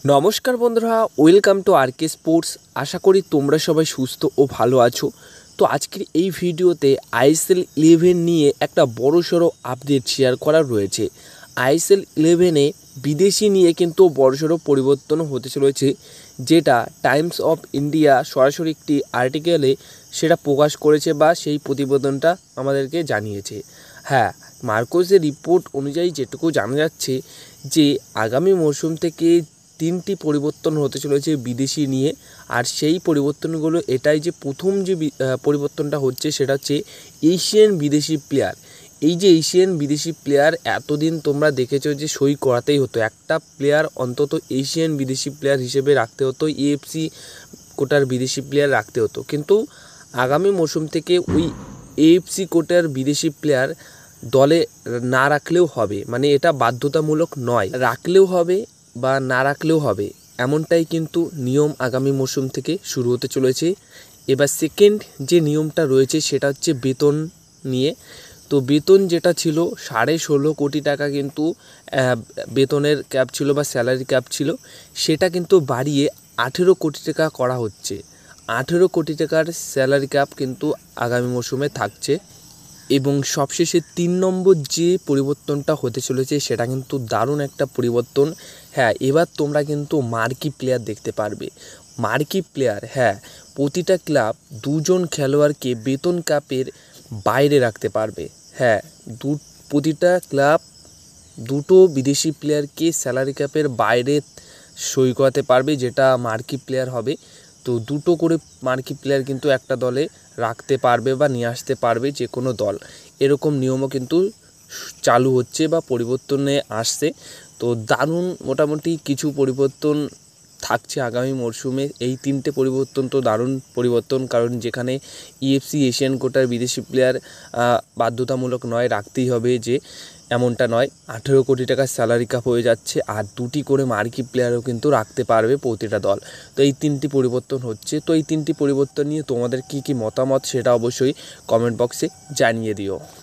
নমস্কার বন্ধুরা, welcome to RK sports. আশা করি তোমরা সবাই সুস্থ ও ভালো আছো। তো আজকের এই ভিডিওতে আইএসএল 11 নিয়ে একটা বড়সড় আপডেট শেয়ার করা রয়েছে। আইএসএল 11-এ বিদেশি নিয়ে কিন্তু বড়সড় পরিবর্তন হতে চলেছে, যেটা টাইমস অফ ইন্ডিয়া সরাসরি একটি আর্টিকেলে সেটা প্রকাশ করেছে বা সেই প্রতিবেদনটা আমাদেরকে জানিয়েছে। হ্যাঁ, মার্কোসের রিপোর্ট অনুযায়ী যেটুকু জানা যাচ্ছে যে আগামী মরশুম থেকে 3টি পরিবর্তন হতে চলেছে বিদেশি নিয়ে। আর সেই পরিবর্তনগুলো এটাই যে প্রথম যে পরিবর্তনটা হচ্ছে সেটা হচ্ছে এশিয়ান বিদেশি প্লেয়ার। এই যে এশিয়ান বিদেশি প্লেয়ার, এতদিন তোমরা দেখেছো যে সই করাতেই হতো, একটা প্লেয়ার অন্তত এশিয়ান বিদেশি প্লেয়ার হিসেবে রাখতে হতো, এএফসি কোটার বিদেশি প্লেয়ার রাখতে হতো। কিন্তু আগামী মরশুম থেকে ওই এএফসি কোটার বিদেশি প্লেয়ার দলে না রাখলেও হবে, মানে এটা বাধ্যতামূলক নয়, রাখলেও হবে বা না রাখলেও হবে, এমনটাই কিন্তু নিয়ম আগামী মরশুম থেকে শুরু হতে চলেছে। এবার সেকেন্ড যে নিয়মটা রয়েছে সেটা হচ্ছে বেতন নিয়ে। তো বেতন যেটা ছিল 16.5 কোটি টাকা কিন্তু বেতনের ক্যাপ ছিল বা স্যালারি ক্যাপ ছিল, সেটা কিন্তু বাড়িয়ে 18 কোটি টাকা করা হচ্ছে। 18 কোটি টাকার স্যালারি ক্যাপ কিন্তু আগামী মরশুমে থাকছে। এবং সবশেষে 3 নম্বর যে পরিবর্তনটা হতে চলেছে সেটা কিন্তু দারুণ একটা পরিবর্তন। হ্যাঁ, এবার তোমরা কিন্তু মার্কি প্লেয়ার দেখতে পারবে। মার্কি প্লেয়ার, হ্যাঁ, প্রতিটা ক্লাব 2 জন খেলোয়াড়কে বেতন ক্যাপের বাইরে রাখতে পারবে। হ্যাঁ, প্রতিটা ক্লাব 2টো বিদেশি প্লেয়ারকে স্যালারি ক্যাপের বাইরে সই করাতে পারবে, যেটা মার্কি প্লেয়ার হবে। তো 2টো করে মার্কি প্লেয়ার কিন্তু একটা দলে রাখতে পারবে বা নিয়ে আসতে পারবে যে কোনো দল। এরকম নিয়মও কিন্তু চালু হচ্ছে বা পরিবর্তনে আসছে। তো দারুণ মোটামুটি কিছু পরিবর্তন থাকছে আগামী মরশুমে। এই 3টে পরিবর্তন তো দারুণ পরিবর্তন, কারণ যেখানে ইএফসি এশিয়ান কোটার বিদেশি প্লেয়ার বাধ্যতামূলক নয়, রাখতেই হবে যে এমনটা নয়। 18 কোটি টাকার স্যালারি ক্যাপ হয়ে যাচ্ছে, আর 2টি করে মার্কি প্লেয়ারও কিন্তু রাখতে পারবে প্রতিটা দল। তো এই 3টি পরিবর্তন হচ্ছে। তো এই 3টি পরিবর্তন নিয়ে তোমাদের কী মতামত সেটা অবশ্যই কমেন্ট বক্সে জানিয়ে দিও।